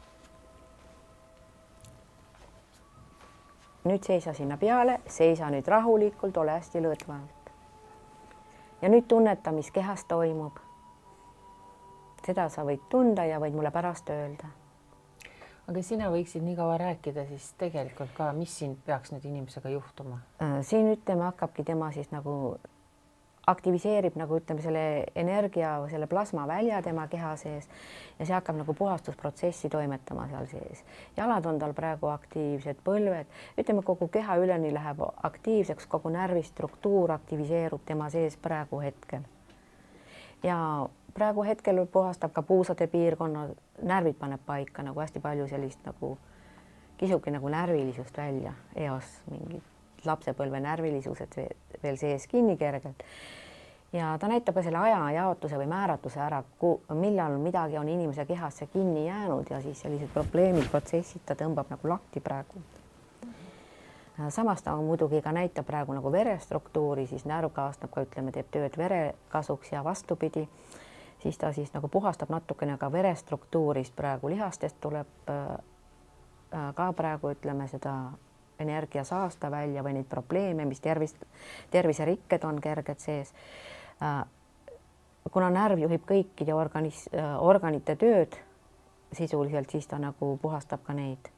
Nüüd seisa sinna peale, seisa nüüd rahulikult, ole hästi lõõtvalt. Ja nüüd tunneta, mis kehas toimub. Seda sa võid tunda ja võid mulle pärast öelda.
Aga sina võiksid nii kaua rääkida siis tegelikult ka, mis siin peaks nüüd inimesega juhtuma?
Siin ütleme, hakkabki tema siis nagu aktiviseerib nagu ütleme selle energia või selle plasma välja tema keha sees ja see hakkab nagu puhastusprotsessi toimetama seal sees. Jalad on tal praegu aktiivsed, põlved, ütleme kogu keha üleni läheb aktiivseks, kogu närvistruktuur aktiviseerub tema sees praegu hetkel. Ja praegu hetkel puhastab ka puusade piirkonna, närvid paneb paika nagu hästi palju sellist nagu kisubki nagu närvilisust välja, eos mingid lapsepõlve närvilisused veel sees kinni kergelt. Ja ta näitab ka selle aja jaotuse või määratuse ära, millal midagi on inimese kehasse kinni jäänud ja siis sellised probleemid, protsessid ta tõmbab nagu lahti praegu. Samas ta muidugi ka näitab praegu nagu verestruktuuri, siis närv kaasnab ka, ütleme, teeb tööd vere kasuks ja vastupidi. Siis ta siis nagu puhastab natukene ka verestruktuurist praegu, lihastest tuleb ka praegu, ütleme, seda energia saasta välja või neid probleeme, mis terviserikked on kerged sees. kuna närv juhib kõikide organite tööd sisuliselt, siis ta nagu puhastab ka neid.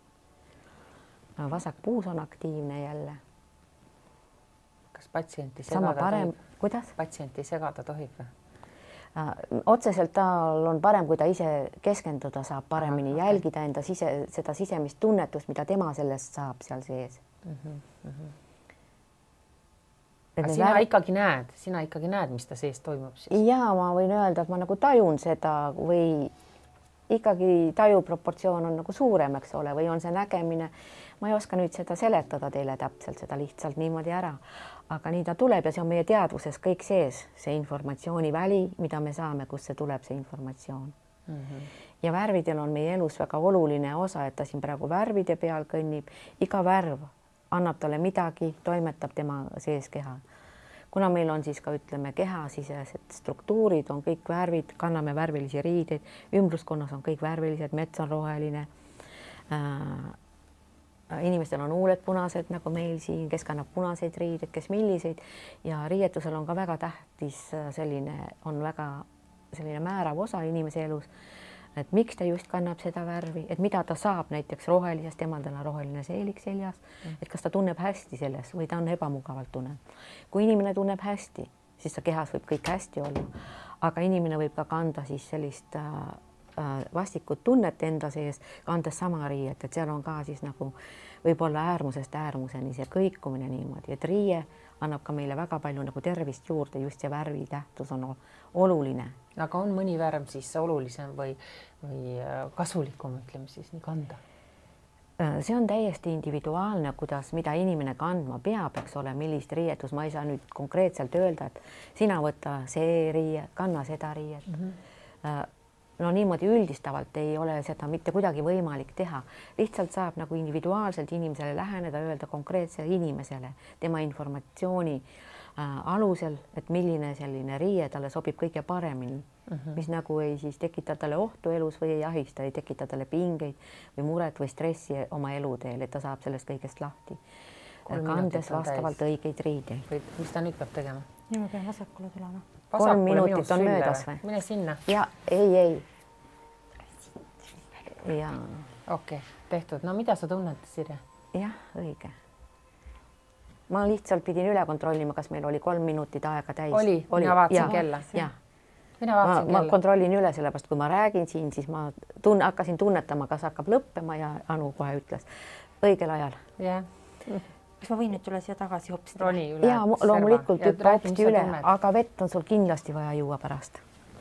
Vasak puus on aktiivne jälle.
Kas patsienti segada tohib?
Kuidas?
Patsienti segada tohib või?
Otseselt tal on parem, kui ta ise keskenduda saab, paremini jälgida enda seda sisemist tunnetust, mida tema sellest saab seal sees.
Sina ikkagi näed, mis ta sees toimub siis?
Jaa, ma võin öelda, et ma nagu tajun seda või ikkagi taju proportsioon on nagu suurem, eks ole, või on see nägemine. Ma ei oska nüüd seda seletada teile täpselt, seda lihtsalt niimoodi ära. Aga nii ta tuleb ja see on meie teadvuses kõik sees, see informatsiooniväli, mida me saame, kus see tuleb, see informatsioon. Ja värvidel on meie elus väga oluline osa, et ta siin praegu värvide peal kõnnib. Iga värv annab talle midagi, toimetab tema sees keha. Kuna meil on siis ka, ütleme, kehasisesed struktuurid, on kõik värvid, kanname värvilisi riideid, ümbruskonnas on kõik värvilised, mets on roheline. Inimestel on huuled punased, nagu meil siin, kes kannab punaseid riideid, kes milliseid ja riietusel on ka väga tähtis selline määrav osa inimese elus, et miks ta just kannab seda värvi, et mida ta saab näiteks rohelisest, temal tal on roheline seelik seljas, et kas ta tunneb hästi selles või ta on ebamugavalt tunneb. Kui inimene tunneb hästi, siis ta kehas võib kõik hästi olla, aga inimene võib ka kanda siis sellist vastikut tunnet enda sees, kandes sama riiet, et seal on ka siis nagu võib-olla äärmusest äärmuseni see kõikumine niimoodi, et riie annab ka meile väga palju nagu tervist juurde, just see värvi tähtsus on oluline.
Aga on mõni värv siis olulisem või kasulikum, ütleme siis nii kanda?
See on täiesti individuaalne, mida inimene kandma peab, eks ole, millist riietus. Ma ei saa nüüd konkreetselt öelda, et sina võta see riie, kanna seda riiet. No niimoodi üldistavalt ei ole seda mitte kuidagi võimalik teha. Lihtsalt saab nagu individuaalselt inimesele läheneda, öelda konkreetsele inimesele tema informatsiooni alusel, et milline selline riie talle sobib kõige paremini, mis nagu ei siis tekita talle ohtu elus või ei ahista, ei tekita talle pingeid või muret või stressi oma eluteel, et ta saab sellest kõigest lahti. Kandes vastavalt õigeid riideid.
Mis ta nüüd peab tegema?
Nii ma pean vasakule tulema.
3 minutit on möödas või?
Mine sinna.
Ja ei. Ja.
Okei, tehtud. No mida sa tunned, Sirje?
Jah, õige. Ma lihtsalt pidin üle kontrollima, kas meil oli 3 minutit aega täis.
Oli. Mina vaatasin kella.
Ma kontrollin üle, sellepärast kui ma räägin siin, siis ma hakkasin tunnetama, kas hakkab lõppema ja Anu kohe ütles õigel ajal.
Kas ma võin nüüd tulla siia tagasi hoopis?
Roni üle.
Ja loomulikult hüppa hoopis üle, aga vett on sul kindlasti vaja juua pärast.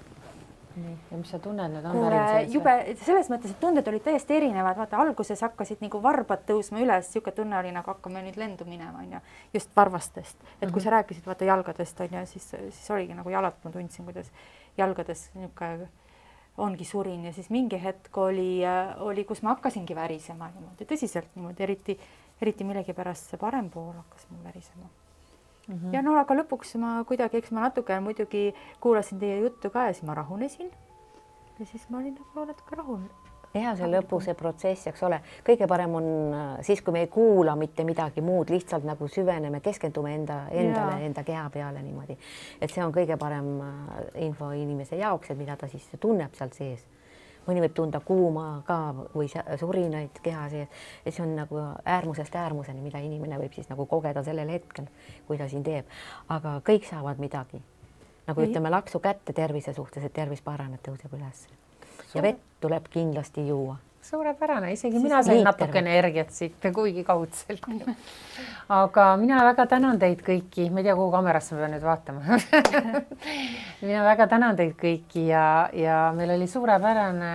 Ja mis sa tunned nüüd?
Jube selles mõttes, et tunded olid täiesti erinevad. Vaata, alguses hakkasid nagu varbad tõusma üles, siuke tunne oli nagu hakkame nüüd lendu minema, on ju, just varvastest. Et kui sa rääkisid vaata jalgadest, on ju, siis oligi nagu jalad, ma tundsin, kuidas jalgades niuke ongi surin ja siis mingi hetk oli, kus ma hakkasingi värisema niimoodi, tõsiselt niimoodi, eriti millegipärast see parem pool hakkas mul värisema. Ja no aga lõpuks ma kuidagi, eks ma natuke muidugi kuulasin teie juttu ka ja siis ma rahunesin ja siis ma olin nagu natuke rahul.
Ja see lõpu see protsess, eks ole, kõige parem on siis, kui me ei kuula mitte midagi muud, lihtsalt nagu süveneme, keskendume endale, enda keha peale niimoodi. Et see on kõige parem info inimese jaoks, et mida ta siis tunneb seal sees. Mõni võib tunda kuuma ka või surinaid keha sees. Et see on nagu äärmusest äärmuseni, mida inimene võib siis nagu kogeda sellel hetkel, kui ta siin teeb. Aga kõik saavad midagi. Nagu ütleme laksu kätte tervise suhtes, et tervis paraneb, tõuseb üles. Ja vett tuleb kindlasti juua.
Suurepärane, isegi mina sain natuke energiat siit, kuigi kaudselt. Aga mina väga tänan teid kõiki. Ma ei tea, kuhu kamerasse ma pean nüüd vaatama. Mina väga tänan teid kõiki ja meil oli suurepärane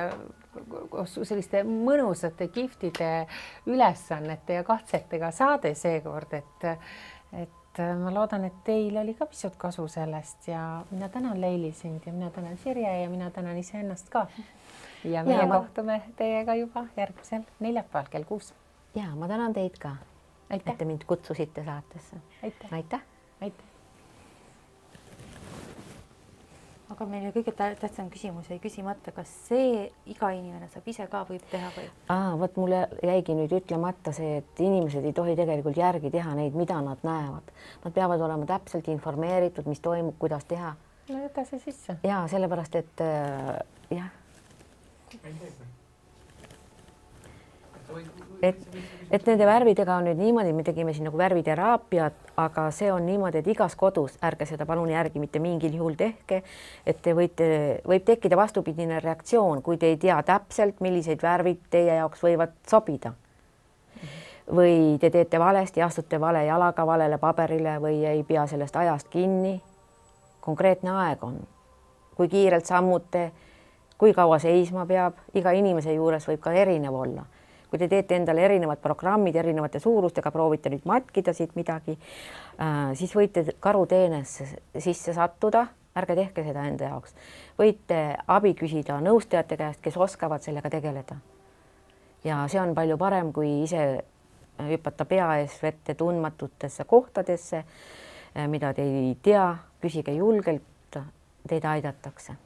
selliste mõnusate giftide ülesannete ja katsetega saade seekord, et ma loodan, et teil oli ka pisut kasu sellest ja mina tänan Leili sind ja mina tänan Sirje ja mina tänan iseennast ka. Ja meie kohtume teiega juba järgmisel neljapäeval kell 6.
Ja ma tänan teid ka, et te mind kutsusite saatesse. Aitäh.
Aga meil kõige tähtsam küsimus jäi küsimata, kas see iga inimene saab ise ka võib teha või?
Võt mulle jäigi nüüd ütlemata see, et inimesed ei tohi tegelikult järgi teha neid, mida nad näevad. Nad peavad olema täpselt informeeritud, mis toimub, kuidas teha.
no jäta see sisse.
ja sellepärast, et jah. Et nende värvidega on nüüd niimoodi, me tegime siin nagu värviteraapiat, aga see on niimoodi, et igas kodus, ärge seda palun järgi mitte mingil juhul tehke, et te võib tekkida vastupidine reaktsioon, kui te ei tea täpselt, millised värvid teie jaoks võivad sobida. Või te teete valesti, astute vale jalaga valele paberile või ei pea sellest ajast kinni. Konkreetne aeg on, kui kiirelt sammute, kui kaua seisma peab, iga inimese juures võib ka erinev olla. Kui te teete endale erinevad programmid erinevate suurustega, proovite nüüd matkida siit midagi, siis võite karuteenesse sisse sattuda, ärge tehke seda enda jaoks. Võite abi küsida nõustajate käest, kes oskavad sellega tegeleda. Ja see on palju parem, kui ise hüpata pea ees vette tundmatutesse kohtadesse, mida te ei tea, küsige julgelt, teid aidatakse.